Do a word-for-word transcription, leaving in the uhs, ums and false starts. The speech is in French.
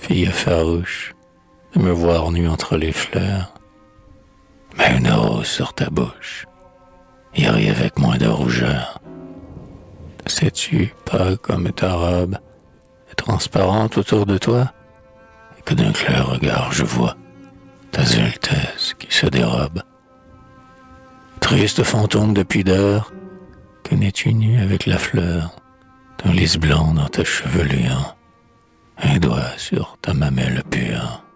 fille farouche, de me voir nu entre les fleurs. Mais une rose sur ta bouche, y rit avec moins de rougeur. Ne sais-tu pas comme ta robe est transparente autour de toi, et que d'un clair regard je vois ta adultesse qui se dérobe. Triste fantôme de pudeur, que n'es-tu nu avec la fleur d'un lys blanc dans ta chevelure, un doigt sur ta mamelle pure.